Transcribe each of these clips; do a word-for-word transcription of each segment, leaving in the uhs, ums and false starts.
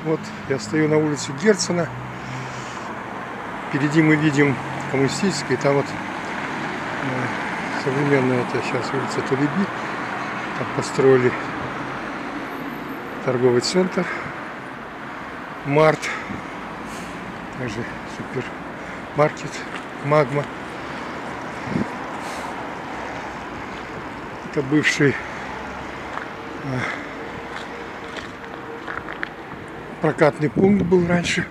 Вот я стою на улице Герцена. Впереди мы видим Коммунистическую. Там вот э, современная это сейчас улица Толеби. Там построили торговый центр Март. Также супермаркет Магма. Это бывший э, прокатный пункт был раньше.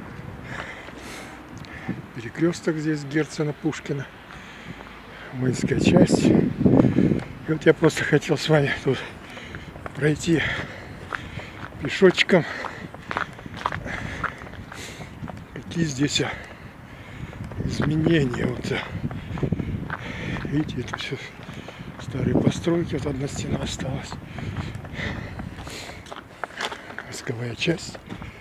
Перекресток здесь Герцена, Пушкина. Воинская часть. И вот я просто хотел с вами тут пройти пешочком. Какие здесь изменения. Вот, видите, это все старые постройки. Вот одна стена осталась. Войсковая часть.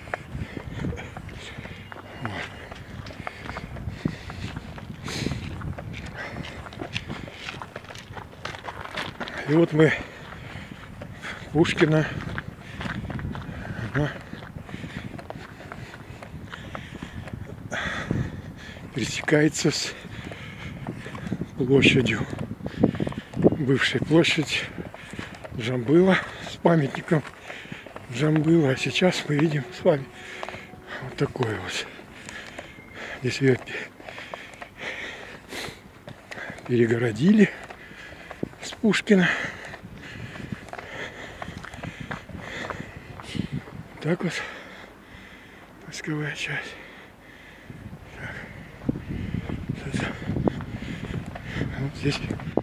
И вот мы Пушкина. Ага. Пересекается с площадью. Бывшая площадь Джамбыла с памятником Джамбыла. А сейчас мы видим с вами вот такое вот. Здесь ее перегородили с Пушкина. Так вот войсковая часть. Так. Вот здесь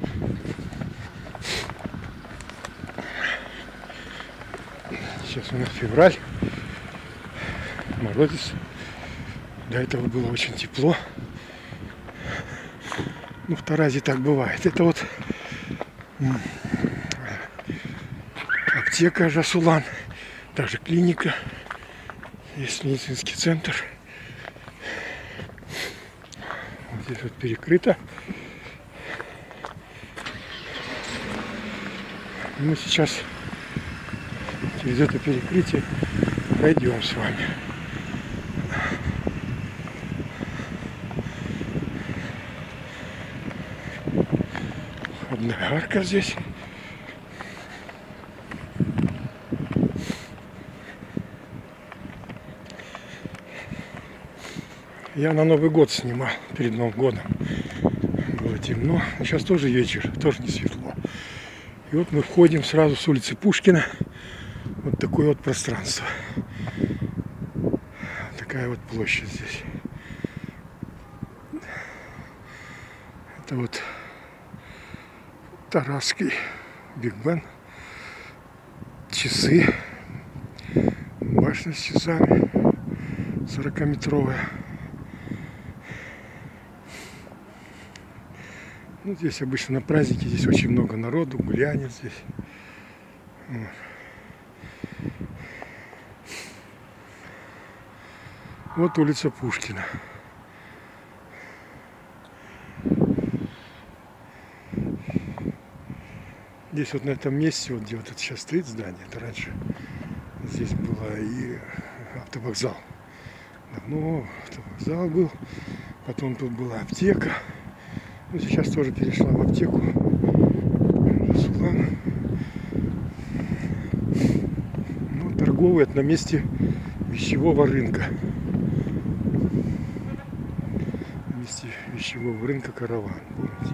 сейчас у нас февраль, морозец. До этого было очень тепло. Ну, в Таразе так бывает. Это вот аптека Жасулан, также клиника, есть медицинский центр. Вот здесь вот перекрыто. И мы сейчас через это перекрытие пройдем с вами. Входная арка здесь. Я на Новый год снимал, перед Новым годом. Было темно. Но сейчас тоже вечер, тоже не светло. И вот мы входим сразу с улицы Пушкина. Вот такое вот пространство. Такая вот площадь здесь. Это вот Тарасский Биг Бен. Часы. Башня с часами. сорокаметровая. Ну, здесь обычно на праздники, здесь очень много народу, гулянет здесь. Вот. Вот улица Пушкина. Здесь вот на этом месте, вот где вот это сейчас стоит здание, это раньше здесь было и автовокзал. Давно автовокзал был, потом тут была аптека. Ну, сейчас тоже перешла в аптеку. Жасулан. Ну, торговый, это на месте вещевого рынка. На месте вещевого рынка Караван. Помните?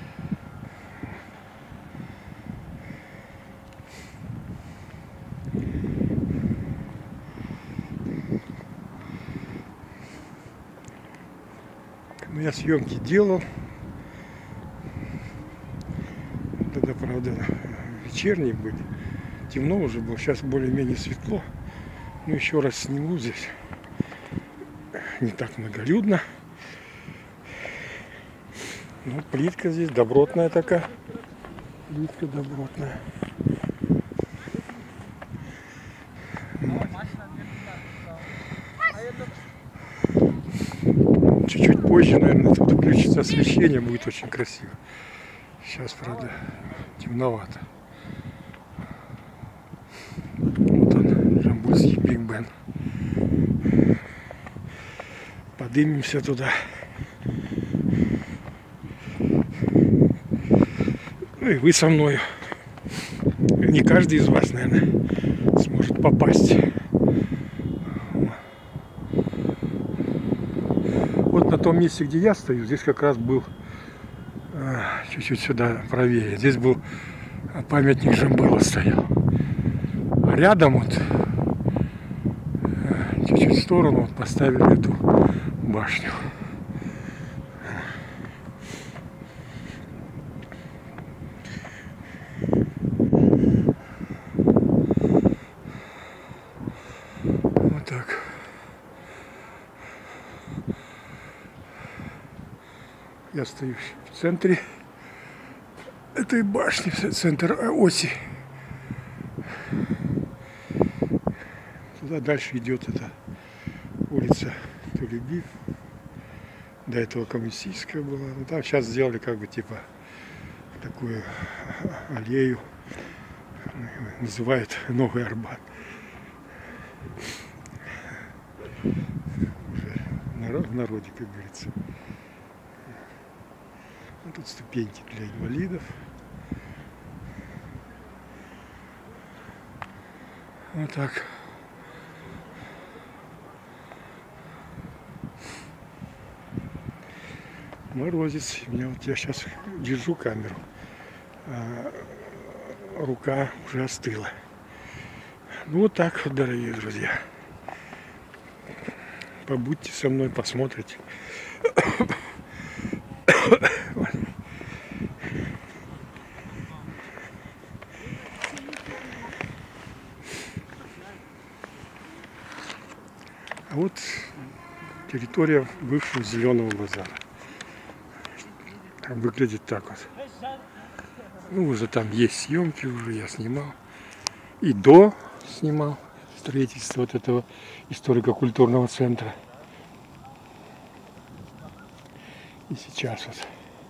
Ну, я съемки делал. Тогда, правда, вечерние были. Темно уже было. Сейчас более-менее светло. Ну, еще раз сниму здесь. Не так многолюдно. Ну, плитка здесь добротная такая. Плитка добротная. Вот. Чуть-чуть позже, наверное, тут включится освещение, будет очень красиво. Сейчас, правда, темновато. Вот он, Джамбульский Биг Бен. Поднимемся туда. И вы со мной. Не каждый из вас, наверное, сможет попасть. Вот на том месте, где я стою, здесь как раз был чуть-чуть сюда правее. Здесь был памятник Жамбыла стоял. А рядом вот чуть-чуть в сторону вот поставили эту башню. Вот так. Я стою в центре этой башни, центр оси. Туда дальше идет эта улица Тулеби. До этого коммунистическая была. Но там сейчас сделали как бы типа такую аллею. Называют Новый Арбат. Уже в народе, как говорится. А тут ступеньки для инвалидов. Вот так. Морозец. У меня вот я сейчас держу камеру. А рука уже остыла. Ну вот так вот, дорогие друзья. Побудьте со мной, посмотрите. А вот территория бывшего Зеленого базара. Выглядит так вот. Ну, уже там есть съемки, уже я снимал. И до снимал строительство вот этого историко-культурного центра. И сейчас вот.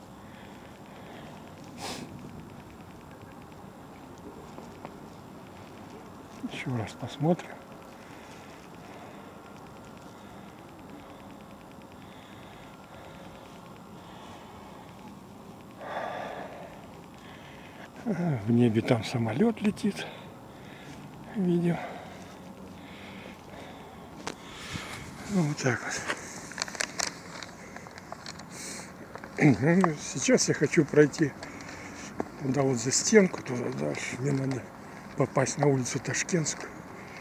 Еще раз посмотрим. В небе там самолет летит. Видим. Ну, вот так вот. Сейчас я хочу пройти туда вот за стенку, туда дальше. Мне надо попасть на улицу Ташкентскую.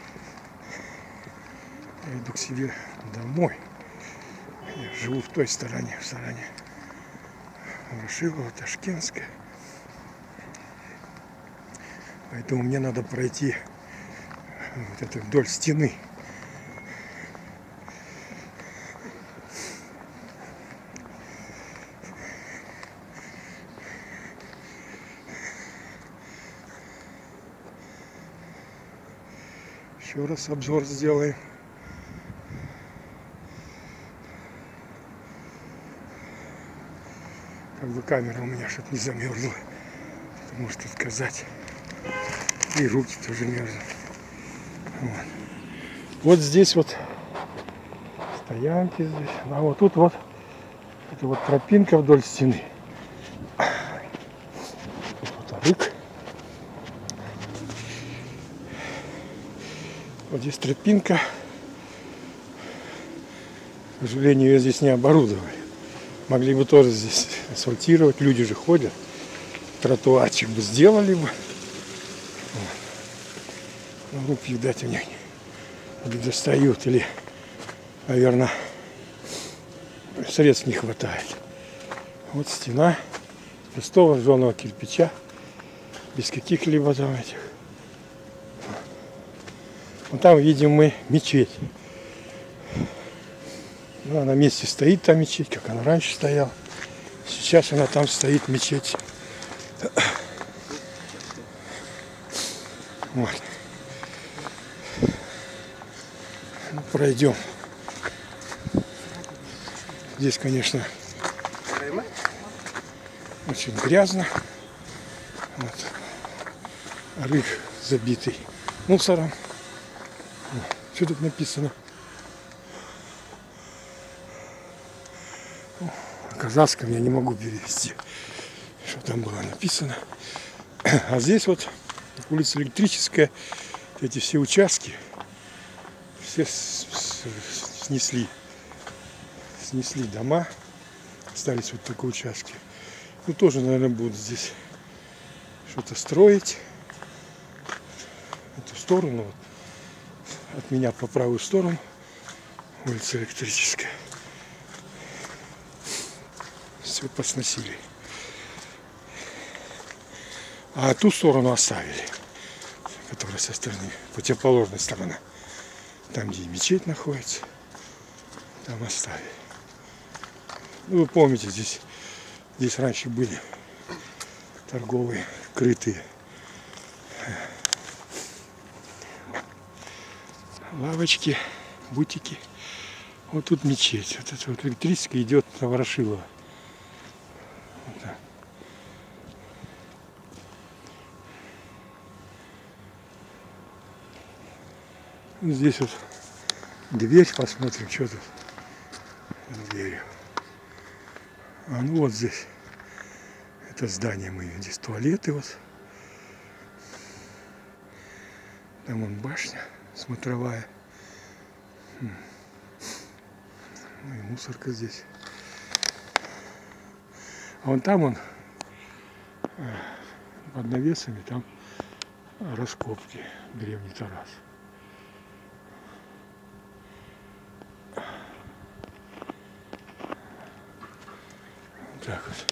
Я иду к себе домой. Я живу в той стороне, в стороне Ворошилова, Ташкентская. Поэтому мне надо пройти вот это вдоль стены. Еще раз обзор сделаем. Как бы камера у меня чтобы не замерзла. Это может отказать. И руки тоже мерзнут. Вот. Вот здесь вот стоянки здесь. А вот тут вот это вот тропинка вдоль стены. Тут вот арык. Вот здесь тропинка. К сожалению, ее здесь не оборудовали. Могли бы тоже здесь асфальтировать. Люди же ходят. Тротуарчик бы сделали бы. Руки, видать, у них или достают, или, наверное, средств не хватает. Вот стена простого жженого кирпича, без каких-либо там этих. Вот там видим мы мечеть. Ну, она на месте стоит, там мечеть, как она раньше стояла. Сейчас она там стоит, мечеть. Вот. Пройдем. Здесь, конечно, очень грязно. Вот. Арык забитый мусором. Что тут написано? казахском я не могу перевести, что там было написано. А здесь вот улица Электрическая, эти все участки все снесли. Снесли дома, остались вот такие участки. Ну, тоже, наверное, будут здесь что-то строить. Эту сторону, вот, от меня по правую сторону, улица Электрическая. Все посносили. А ту сторону оставили, которая со стороны, противоположной стороны. Там, где мечеть находится, там оставили. Ну, вы помните, здесь, здесь раньше были торговые, крытые лавочки, бутики. Вот тут мечеть. Вот это вот Электрическая идет на Ворошилова. Вот так. Здесь вот дверь, посмотрим, что тут с дверью. А ну вот здесь, это здание мы видим, здесь туалеты вот. Там вон башня смотровая. Ну и мусорка здесь. А вон там он под навесами, там раскопки, древний Тарас. Так вот.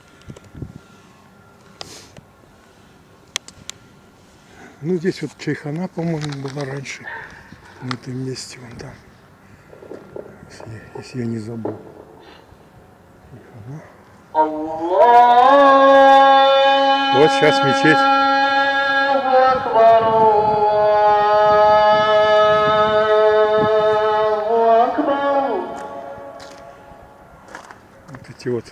Ну, здесь вот чайхана, по-моему, была раньше. На этом месте, вон там. Если я, если я не забыл. Чайхана. Вот сейчас мечеть. Вот эти вот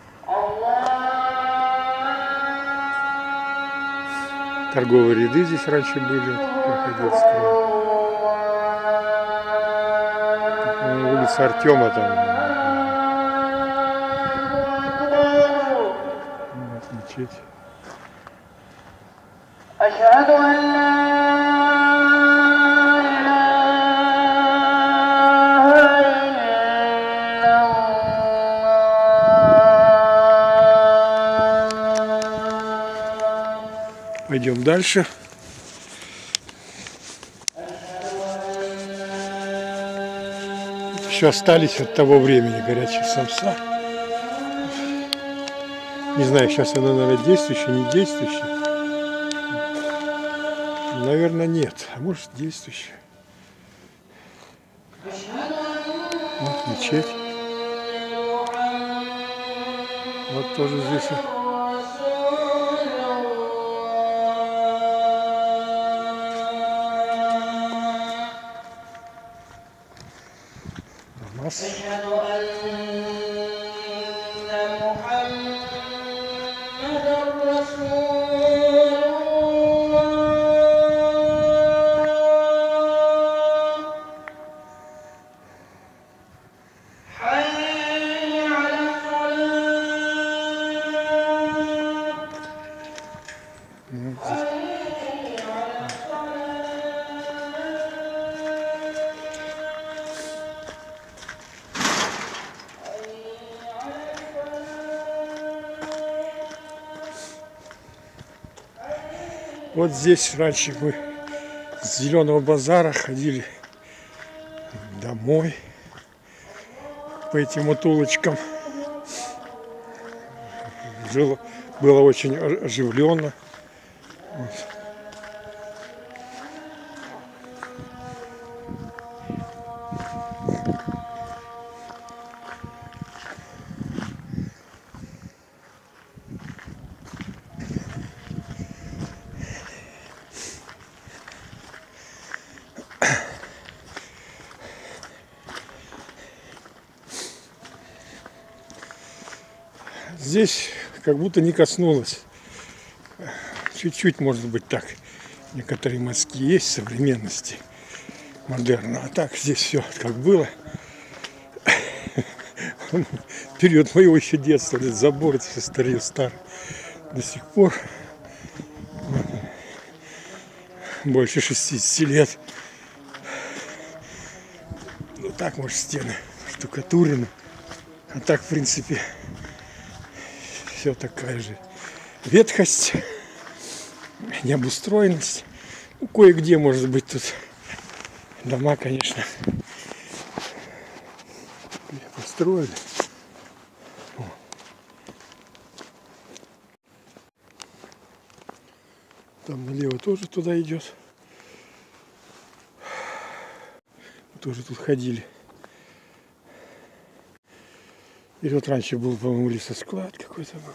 торговые ряды здесь раньше были, проходил строй. Улица Артема там. Вот мечеть. Пойдем дальше. Еще остались от того времени горячие самса. Не знаю, сейчас она, наверное, действующая, не действующая. Наверное, нет. А может, действующая. Вот мечеть. Вот тоже здесь. Вот здесь раньше мы с Зеленого базара ходили домой по этим вот улочкам. Жило, было очень оживленно. Вот. Здесь как будто не коснулось. Чуть-чуть, может быть, так. Некоторые мазки есть современности, модерна. А так здесь все как было. период моего еще детства, этот забор, это все старый, старый. До сих пор больше шестидесяти лет. Ну так, может, стены штукатурены. А так, в принципе, все такая же ветхость, необустроенность. Ну, кое-где, может быть, тут дома, конечно, построили. Там налево тоже туда идет. Тоже тут ходили. И вот раньше был, по-моему, лесосклад какой-то был.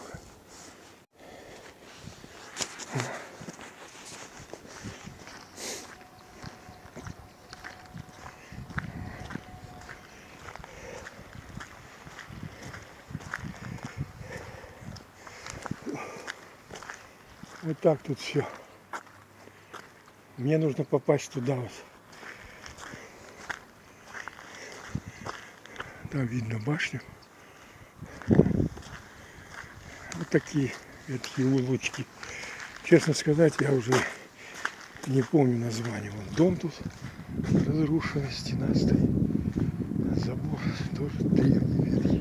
Вот так тут все. Мне нужно попасть туда вот. Там видно башню. Вот такие ветхие улочки. Честно сказать, я уже не помню название. Вон дом тут разрушенный, стена стоит. Забор тоже древний, ветхий.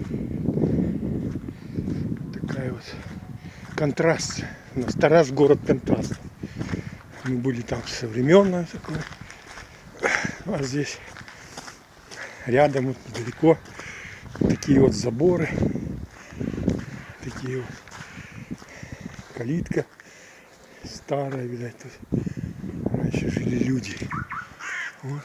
Такая вот контраст. У нас Тарас город контрастов. Мы были там современное такое. А здесь рядом, вот, далеко, такие вот заборы. Такие вот. Калитка старая, видать, тут раньше жили люди. Вот.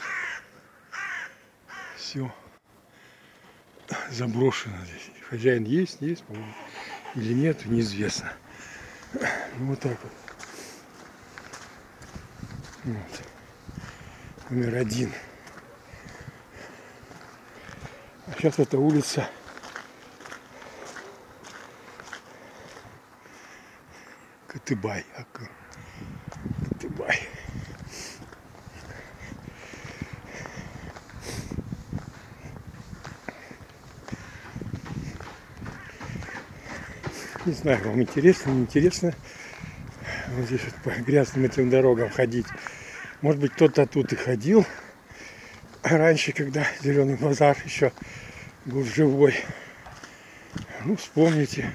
Все заброшено здесь. Хозяин есть, есть, по-моему, или нет, неизвестно. Ну, вот так вот. Вот. Номер один. А сейчас эта улица Катыбай. Катыбай. Не знаю, вам интересно, не интересно вот здесь вот по грязным этим дорогам ходить. Может быть, кто-то тут и ходил раньше, когда Зеленый базар еще был живой. Ну, вспомните.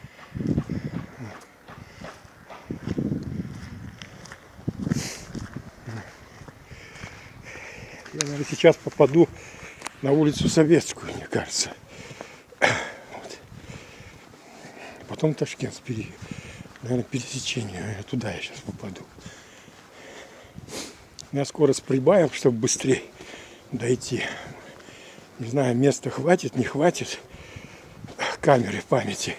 Я, наверное, сейчас попаду на улицу Советскую, мне кажется. Вот. Потом Ташкент, наверное, пересечение. Наверное, туда я сейчас попаду. Я скорость прибавил, чтобы быстрее дойти. Не знаю, места хватит, не хватит камеры памяти.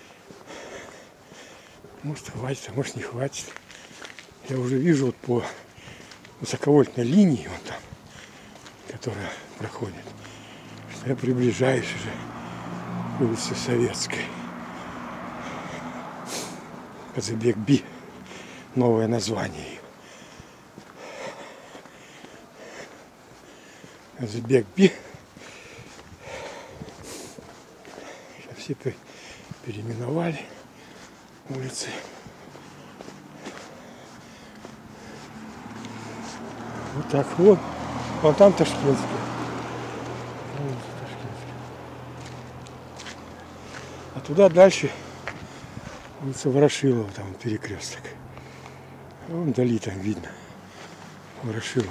Может, хватит, а может, не хватит. Я уже вижу вот по высоковольтной линии, вот там, которая проходит, что я приближаюсь уже к улице Советской. Казыбек-Би, новое название. Казыбек-Би. Сейчас все переименовали улицы. Вот так вот. Вон там Ташкентский. А туда дальше улица Ворошилова, там перекресток. А вон вдали там видно Ворошилова.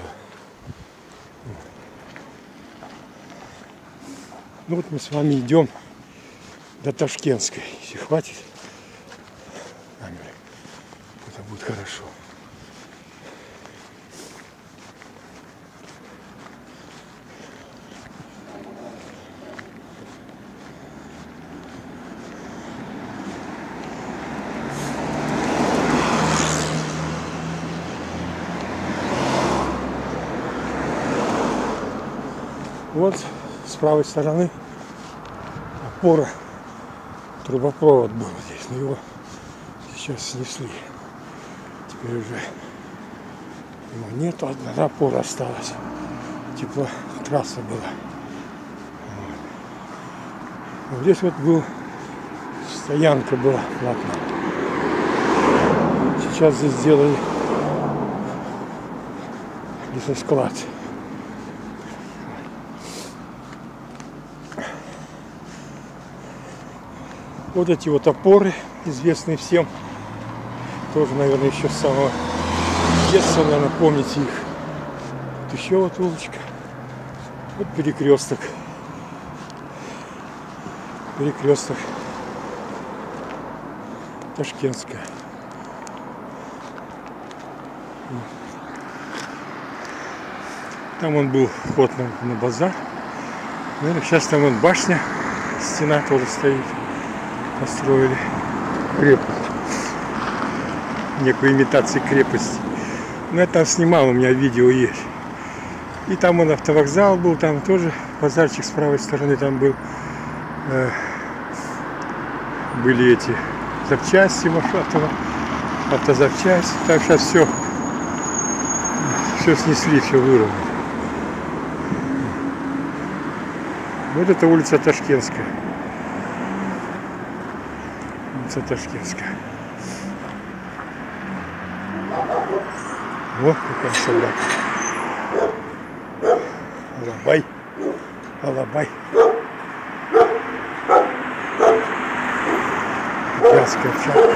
Ну вот мы с вами идем до Ташкентской. Если хватит камеры, это будет хорошо. Вот с правой стороны опора, трубопровод был здесь, но его сейчас снесли. Теперь уже его нету, одна опора осталась. Типа трасса была. Вот. Здесь вот был стоянка была платная. Сейчас здесь сделали лесосклад. Вот эти вот опоры, известные всем. Тоже, наверное, еще с самого детства, наверное, помните их. Вот еще вот улочка. Вот перекресток. Перекресток. Ташкентская. Там он был вход на, на базар. Наверное, сейчас там вон башня, стена тоже стоит. Построили крепость. Некую имитацию крепости. Но я там снимал, у меня видео есть. И там он автовокзал был, там тоже базарчик с правой стороны там был. Э, были эти запчасти, авто, автозапчасти. Так сейчас все, все снесли, все выровняли. Вот это улица Ташкентская. Улица Ташкентская. Вот какая собака. Алабай. Алабай. Вязкая овчарка.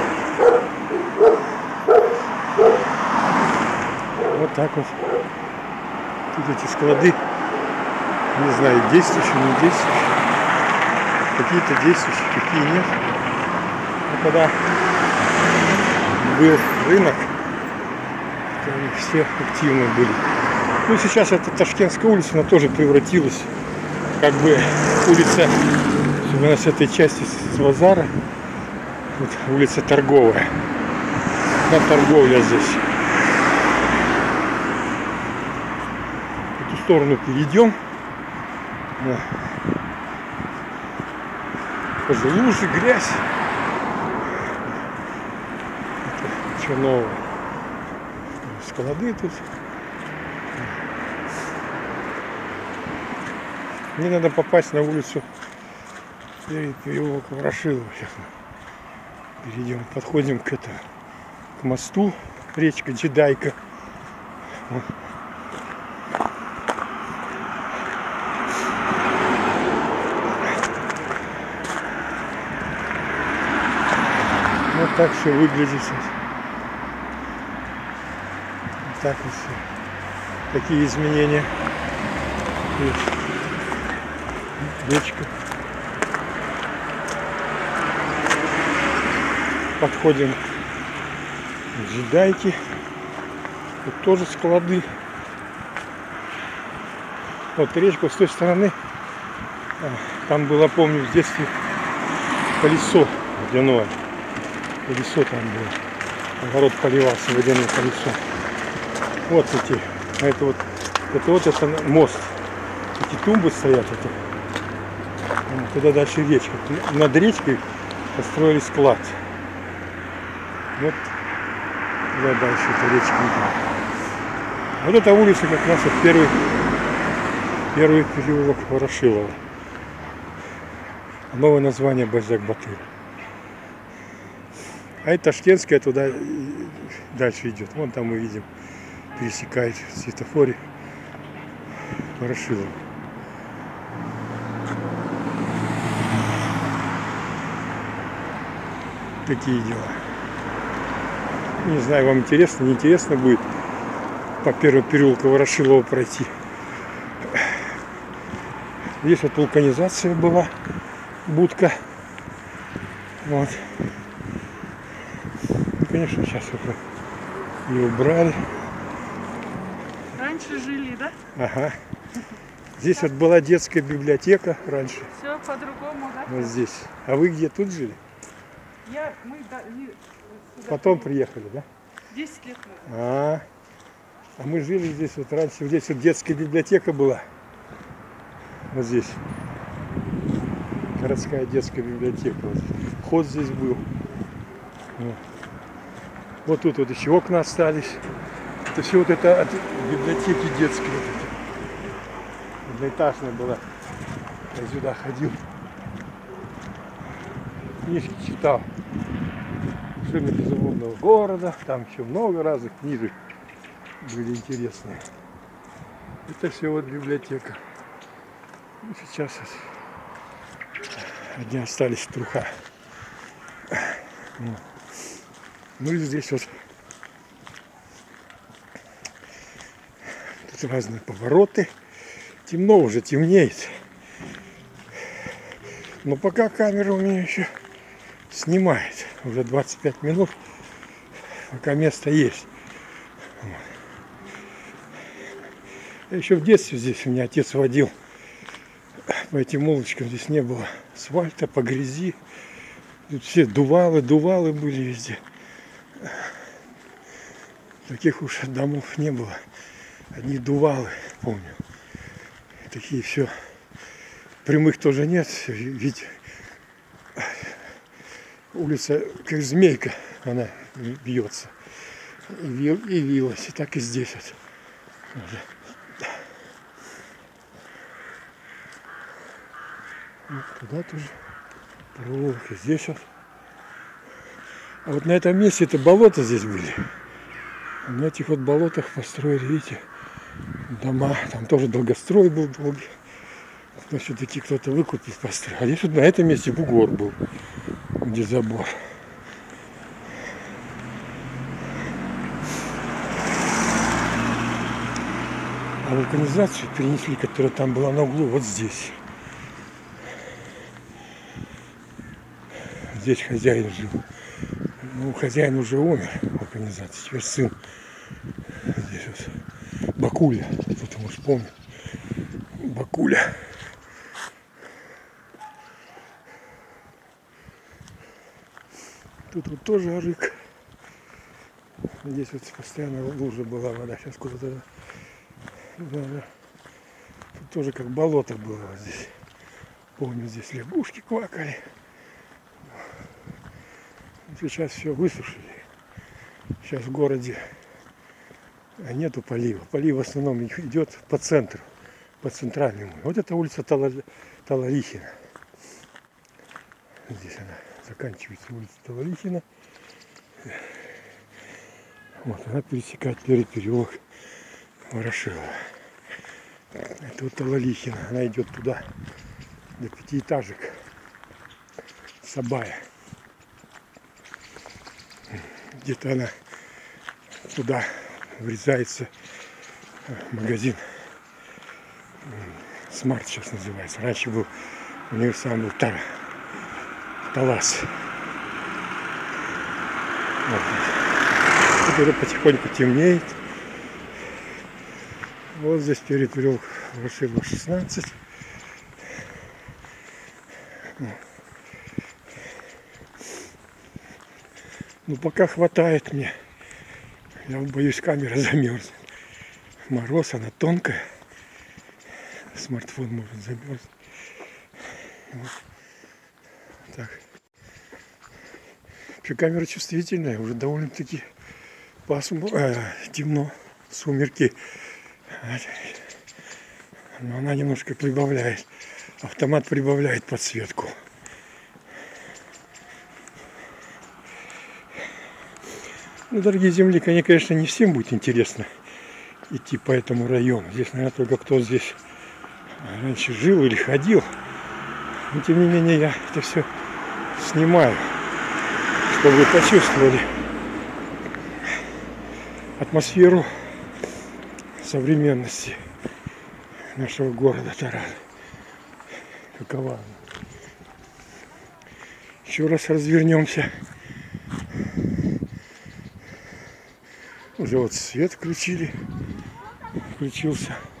Вот так вот. Тут эти склады. Не знаю, действующие, не действующие. Какие-то действующие, какие нет. Но когда был рынок, то они все активно были. Ну, сейчас эта Ташкентская улица, она тоже превратилась, как бы улица, особенно с этой части, с базара, вот, улица торговая. На торговля здесь. В эту сторону перейдем. Да. Тоже лужи, грязь. Это что новое? Склады тут. Мне надо попасть на улицу переулок Ворошилова. Сейчас мы перейдем, подходим к этому, к мосту, речка Джедайка. Вот. Вот так все выглядит сейчас. Вот так вот все. Такие изменения. Речка. Подходим к Джедайке. Тут тоже склады. Вот речка с той стороны. Там было, помню, в детстве колесо водяное. Колесо там было. Огород поливался, водяное колесо. Вот эти. А это вот, это вот это мост. Эти тумбы стоят. Это. Туда дальше речка. Над речкой построили склад. Вот туда дальше эта речка идет. Вот эта улица как раз вот первый, первый переулок Ворошилова. Новое название Бальзак-Батыр. А это Ташкентская туда дальше идет. Вон там мы видим, пересекает в светофоре Ворошилова. Такие дела. Не знаю, вам интересно, не интересно будет по первому переулку Ворошилова пройти. Здесь вот вулканизация была, будка. Вот. И, конечно, сейчас это и убрали. Раньше жили, да? Ага. Здесь вот была детская библиотека раньше. Все по-другому, да? Вот здесь. А вы где тут жили? Я, мы да, не, Потом приехали, да? десять лет назад. А, а мы жили здесь вот раньше. Вот здесь вот детская библиотека была. Вот здесь. Городская детская библиотека. Вот. Вход здесь был. Вот. Вот тут вот еще окна остались. Это все вот это от библиотеки детской. Вот это. Одноэтажная была. Я сюда ходил. книжки читал. Вершины безумного города. Там еще много разных книжек были интересные. Это все вот библиотека. Ну, сейчас одни остались труха. Ну и здесь вот тут разные повороты. Темно уже, темнеет. Но пока камера у меня еще снимает. Уже двадцать пять минут. Пока место есть. Я еще в детстве здесь меня отец водил. По этим улочкам здесь не было асфальта, по грязи. Тут все дувалы, дувалы были везде. Таких уж домов не было. Одни дувалы, помню. Такие все. Прямых тоже нет. Ведь улица как змейка, она бьется. И, вил, и вилась. И так и здесь вот. Вот туда тоже проволока. Здесь вот. А вот на этом месте это болота здесь были. На этих вот болотах построили, видите, дома. Там тоже долгострой был долгий. Но все-таки кто-то выкупил, построил. А здесь вот на этом месте бугор был, где забор. А вулканизацию перенесли, которая там была на углу, вот здесь. Здесь хозяин жил. Ну, хозяин уже умер, вулканизация. Теперь сын. Здесь вот Бакуля. Кто-то, может, помнит. Бакуля. Тут вот тоже арык. Здесь вот постоянно лужа была вода. Сейчас куда-то... Да, да. Тут тоже как болото было вот здесь. Помню, здесь лягушки квакали. Сейчас все высушили. Сейчас в городе нету полива. Полив в основном идет по центру, по центральному. Вот это улица Таларихина. Здесь она заканчивается, улица Таларихина. Вот она пересекает первый переулок Ворошилова. Это вот Таларихина. Она идет туда, до пятиэтажек Сабая. Где-то она туда врезается магазин. Смарт сейчас называется. Раньше был универсам, был Тара. Талас. Вот. Теперь потихоньку темнеет. Вот здесь перед переулок Ворошилова шестнадцать. Ну, пока хватает мне. Я боюсь, камера замерзнет. Мороз, она тонкая. Смартфон может замерзнуть. Вот. Так. Вообще камера чувствительная. Уже довольно-таки пасмурно, э, темно. Сумерки. Но она немножко прибавляет. Автомат прибавляет подсветку. Ну, дорогие земляки, конечно, не всем будет интересно идти по этому району. Здесь, наверное, только кто здесь раньше жил или ходил. Но, тем не менее, я это все снимаю, чтобы вы почувствовали атмосферу современности нашего города Таран. Какова она. Еще раз развернемся. Уже вот свет включили, включился.